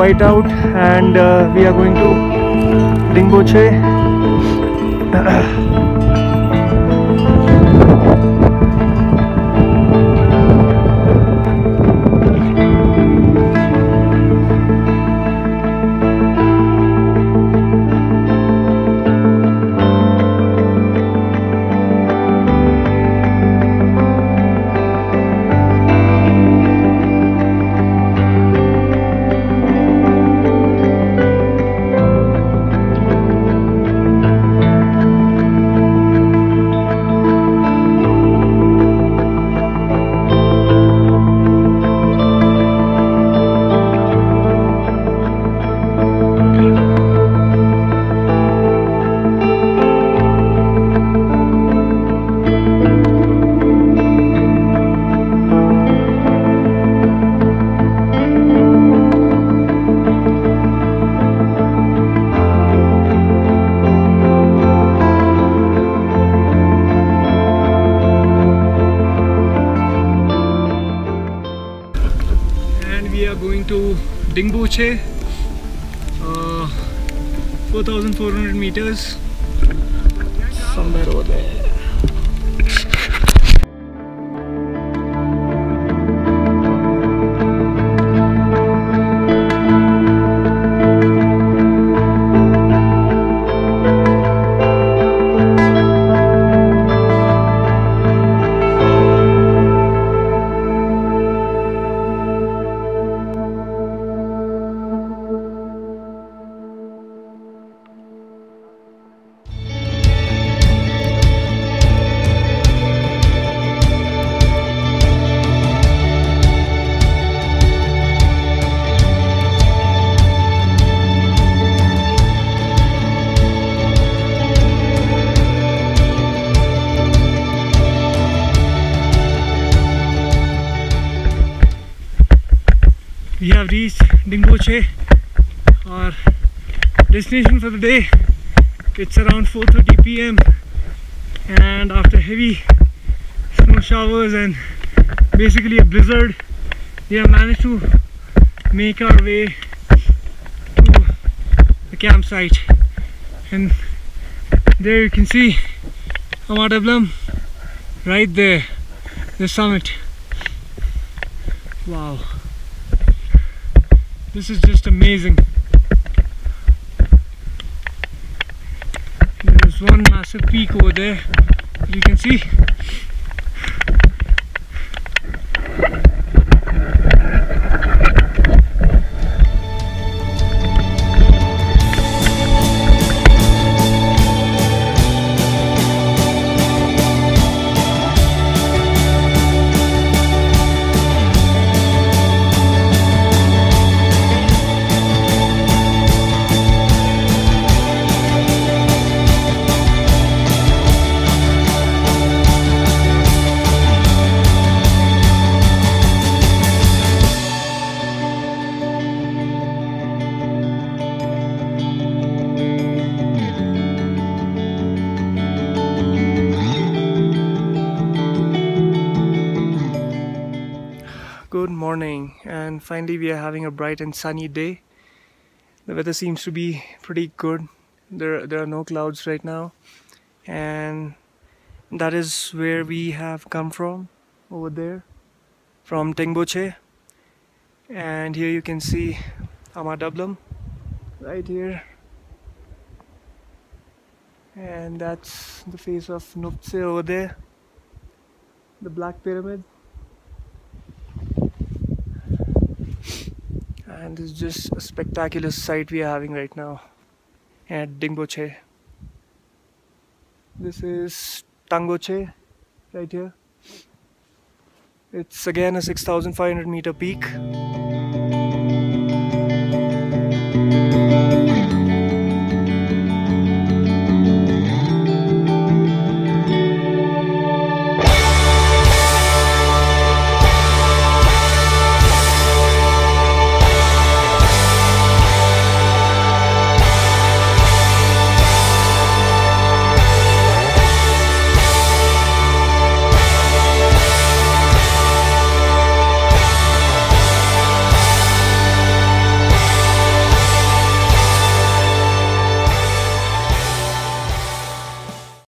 bite out, and we are going to Dingboche. We are going to Dingboche, 4,400 meters, somewhere over there. We have reached Dingboche, our destination for the day. It's around 4:30 p.m. and after heavy snow showers and basically a blizzard, we have managed to make our way to the campsite. And there you can see Ama Dablam right there, the summit. Wow. This is just amazing. There's one massive peak over there, you can see. Good morning, and finally we are having a bright and sunny day. The weather seems to be pretty good. There are no clouds right now, and that is where we have come from, over there, from Dingboche. And here you can see Ama Dablam right here, and that's the face of Nuptse over there, the Black Pyramid. And this is just a spectacular sight we are having right now at Dingboche. This is Tangoche right here. It's again a 6,500 meter peak.